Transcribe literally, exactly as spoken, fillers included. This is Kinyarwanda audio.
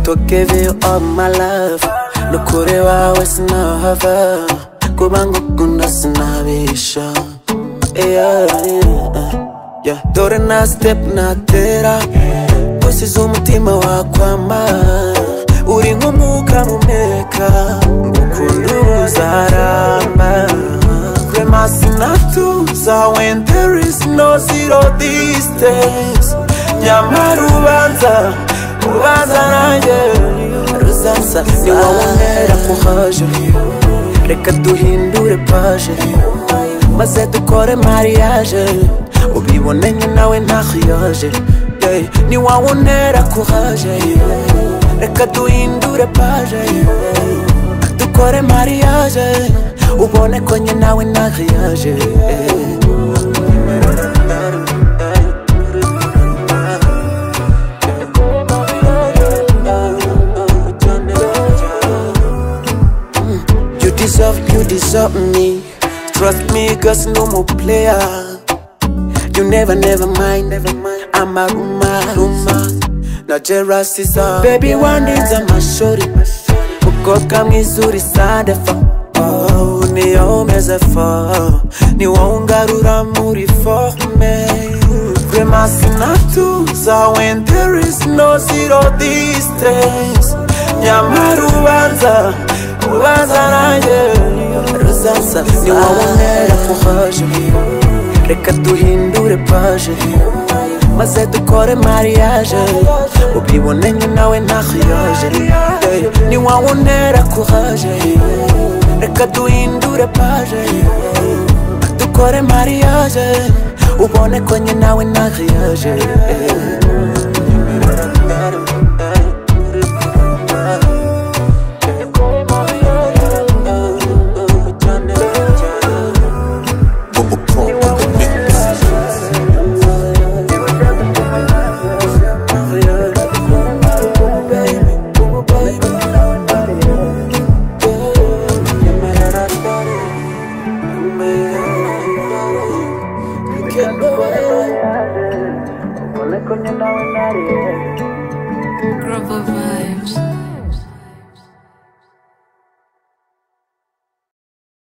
to give you all my love. Nukuri wawe sinahava kuba ngukunda sinabisha. Yeah, yeah, yeah. Dore na step natera gusiza umutima wakwama. Uri nk'umwuka mpumeka ngukunda uzaramba. Rema sinatuza when there is no zero distance. Nyamara ubanza ubanza nanjye ruzansa ni wowe ntera courage. Reka duhindure page maze dukore mariage. Ubibonanye nawe ntakiyaje. Ni wowe ntera courage. Reka duhindure page dukore mariage. Ubone ko njye nawe ntakiyaje. You deserve, you deserve me. Trust me, cause no more player. You never, never mind, never mind. I'm a rumor, rumor. Now jealous is up. Baby, one day's a mashori. Uko kamizuri sande fa. Oh, ni omeze fa. Ni waungarura muri forme. Rema sinatuza when there is no zero distance. Nyamara ubanza ubanza nanjye ruzansa ni wowe ntera courage. Reka duhindure page maze dukore mariage. Ubibonanye nawe ntakiyaje. Ni wowe ntera courage. Reka duhindure page dukore mariage. Ubone ko njye nawe ntakiyaje.